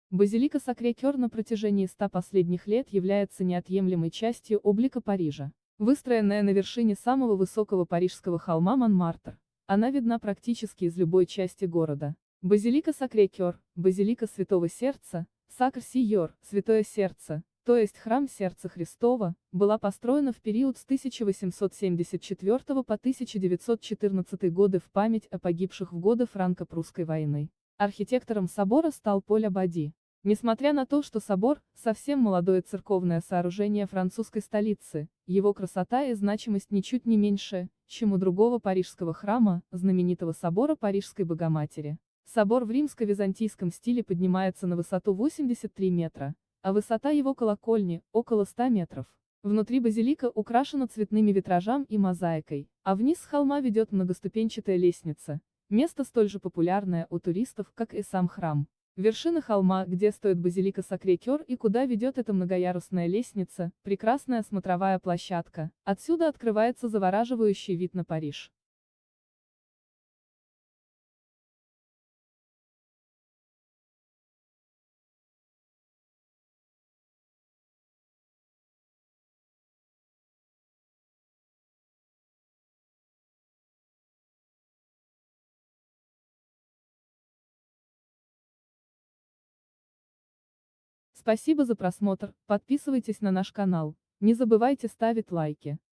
Базилика Сакрé-Кёр на протяжении 100 последних лет является неотъемлемой частью облика Парижа. Выстроенная на вершине самого высокого парижского холма Монмартр, она видна практически из любой части города. Базилика Сакрé-Кёр, базилика Святого Сердца, Сакр-Сийор, Святое Сердце, то есть Храм Сердца Христова, была построена в период с 1874 по 1914 годы в память о погибших в годы франко-прусской войны. Архитектором собора стал Поль Абади. Несмотря на то, что собор – совсем молодое церковное сооружение французской столицы, его красота и значимость ничуть не меньше, чем у другого парижского храма, знаменитого собора Парижской Богоматери. Собор в римско-византийском стиле поднимается на высоту 83 метра, а высота его колокольни – около 100 метров. Внутри базилика украшена цветными витражами и мозаикой, а вниз с холма ведет многоступенчатая лестница, место столь же популярное у туристов, как и сам храм. Вершина холма, где стоит базилика Сакрé-Кёр и куда ведет эта многоярусная лестница, прекрасная смотровая площадка, отсюда открывается завораживающий вид на Париж. Спасибо за просмотр, подписывайтесь на наш канал, не забывайте ставить лайки.